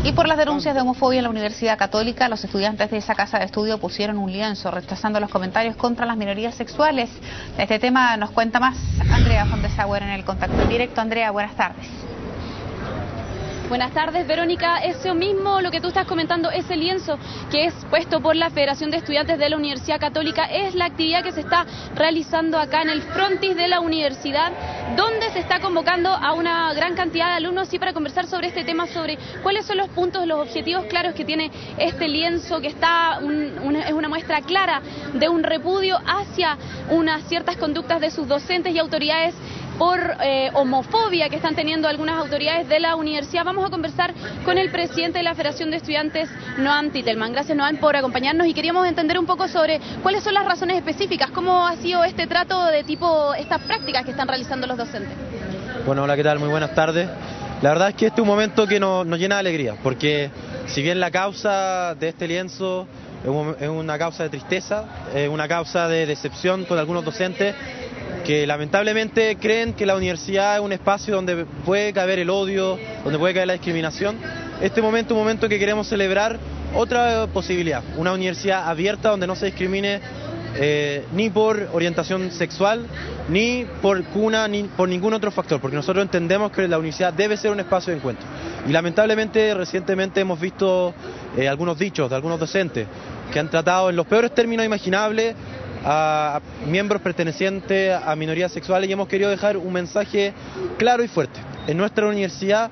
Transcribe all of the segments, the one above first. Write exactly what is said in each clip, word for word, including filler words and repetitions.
Y por las denuncias de homofobia en la Universidad Católica, los estudiantes de esa casa de estudio pusieron un lienzo rechazando los comentarios contra las minorías sexuales. De este tema nos cuenta más Andrea Fontesauer en el contacto en directo. Andrea, buenas tardes. Buenas tardes, Verónica. Eso mismo, lo que tú estás comentando, ese lienzo que es puesto por la Federación de Estudiantes de la Universidad Católica, es la actividad que se está realizando acá en el frontis de la universidad, donde se está convocando a una gran cantidad de alumnos y para conversar sobre este tema, sobre cuáles son los puntos, los objetivos claros que tiene este lienzo, que está un, una, es una muestra clara de un repudio hacia unas ciertas conductas de sus docentes y autoridades por eh, homofobia que están teniendo algunas autoridades de la universidad. Vamos a conversar con el presidente de la Federación de Estudiantes, Noam Titelman. Gracias, Noam, por acompañarnos, y queríamos entender un poco sobre cuáles son las razones específicas, cómo ha sido este trato de tipo, estas prácticas que están realizando los docentes. Bueno, hola, ¿qué tal? Muy buenas tardes. La verdad es que este es un momento que nos, nos llena de alegría, porque si bien la causa de este lienzo es una causa de tristeza, es una causa de decepción con algunos docentes, que lamentablemente creen que la universidad es un espacio donde puede caber el odio, donde puede caber la discriminación. Este momento es un momento que queremos celebrar otra posibilidad, una universidad abierta donde no se discrimine eh, ni por orientación sexual, ni por cuna, ni por ningún otro factor, porque nosotros entendemos que la universidad debe ser un espacio de encuentro. Y lamentablemente recientemente hemos visto eh, algunos dichos de algunos docentes que han tratado en los peores términos imaginables a miembros pertenecientes a minorías sexuales, y hemos querido dejar un mensaje claro y fuerte. En nuestra universidad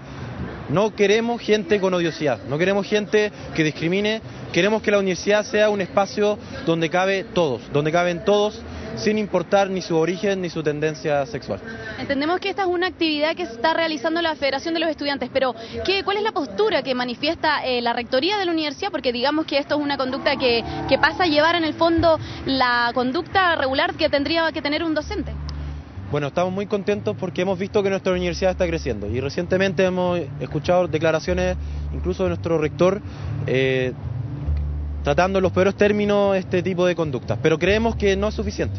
no queremos gente con odiosidad, no queremos gente que discrimine, queremos que la universidad sea un espacio donde cabe todos, donde caben todos, sin importar ni su origen ni su tendencia sexual. Entendemos que esta es una actividad que se está realizando la Federación de los Estudiantes, pero ¿qué, ¿cuál es la postura que manifiesta eh, la Rectoría de la universidad? Porque digamos que esto es una conducta que, que pasa a llevar en el fondo la conducta regular que tendría que tener un docente. Bueno, estamos muy contentos porque hemos visto que nuestra universidad está creciendo, y recientemente hemos escuchado declaraciones incluso de nuestro rector eh, tratando en los peores términos este tipo de conductas, pero creemos que no es suficiente,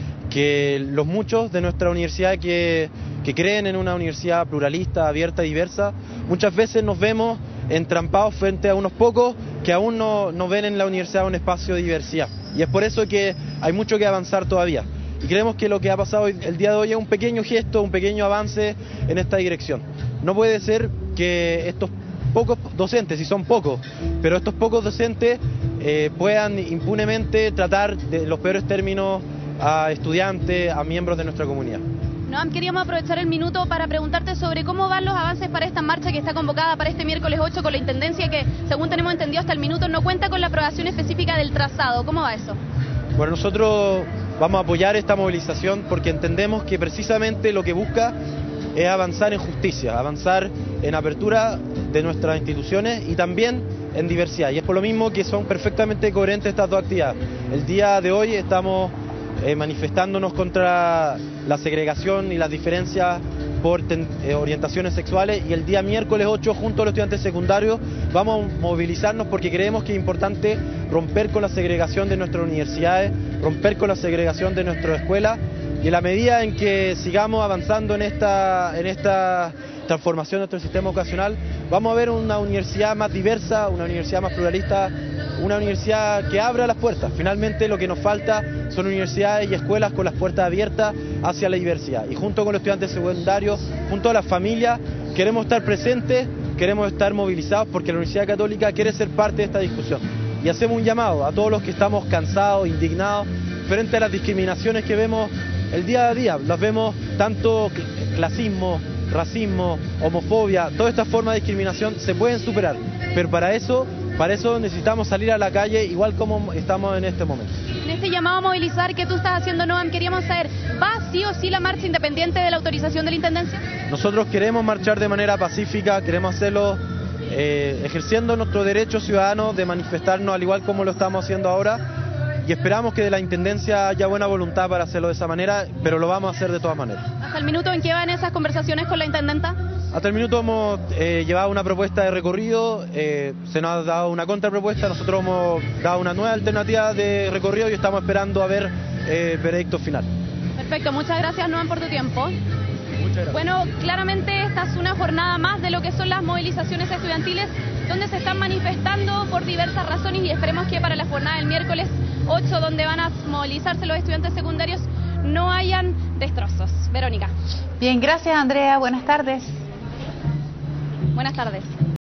que los muchos de nuestra universidad que, que creen en una universidad pluralista, abierta, diversa, muchas veces nos vemos entrampados frente a unos pocos que aún no, no ven en la universidad un espacio de diversidad, y es por eso que hay mucho que avanzar todavía, y creemos que lo que ha pasado el día de hoy es un pequeño gesto, un pequeño avance en esta dirección. No puede ser que estos pocos docentes, si son pocos, pero estos pocos docentes eh, puedan impunemente tratar de los peores términos a estudiantes, a miembros de nuestra comunidad. Noam, queríamos aprovechar el minuto para preguntarte sobre cómo van los avances para esta marcha que está convocada para este miércoles ocho con la Intendencia, que según tenemos entendido hasta el minuto no cuenta con la aprobación específica del trazado. ¿Cómo va eso? Bueno, nosotros vamos a apoyar esta movilización porque entendemos que precisamente lo que busca es avanzar en justicia, avanzar en apertura de nuestras instituciones y también en diversidad. Y es por lo mismo que son perfectamente coherentes estas dos actividades. El día de hoy estamos eh, manifestándonos contra la segregación y las diferencias por ten, eh, orientaciones sexuales, y el día miércoles ocho, junto a los estudiantes secundarios, vamos a movilizarnos porque creemos que es importante romper con la segregación de nuestras universidades, romper con la segregación de nuestras escuelas, y en la medida en que sigamos avanzando en esta, en esta transformación de nuestro sistema educacional, vamos a ver una universidad más diversa, una universidad más pluralista, una universidad que abra las puertas. Finalmente lo que nos falta son universidades y escuelas con las puertas abiertas hacia la diversidad. Y junto con los estudiantes secundarios, junto a las familias, queremos estar presentes, queremos estar movilizados porque la Universidad Católica quiere ser parte de esta discusión. Y hacemos un llamado a todos los que estamos cansados, indignados, frente a las discriminaciones que vemos el día a día. Las vemos tanto clasismo, racismo, homofobia, todas estas formas de discriminación se pueden superar, pero para eso, para eso necesitamos salir a la calle igual como estamos en este momento. En este llamado a movilizar que tú estás haciendo, Noam, queríamos saber, ¿va sí o sí la marcha independiente de la autorización de la Intendencia? Nosotros queremos marchar de manera pacífica, queremos hacerlo eh, ejerciendo nuestro derecho ciudadano de manifestarnos al igual como lo estamos haciendo ahora, y esperamos que de la Intendencia haya buena voluntad para hacerlo de esa manera, pero lo vamos a hacer de todas maneras. ¿Hasta el minuto en qué van esas conversaciones con la Intendenta? Hasta el minuto hemos eh, llevado una propuesta de recorrido, eh, se nos ha dado una contrapropuesta, nosotros hemos dado una nueva alternativa de recorrido y estamos esperando a ver eh, el veredicto final. Perfecto, muchas gracias, Noam, por tu tiempo. Muchas gracias. Bueno, claramente esta es una jornada más de lo que son las movilizaciones estudiantiles, donde se están manifestando por diversas razones y esperemos que para la jornada del miércoles ocho, donde van a movilizarse los estudiantes secundarios, no hayan destrozos. Verónica. Bien, gracias Andrea, buenas tardes. Buenas tardes.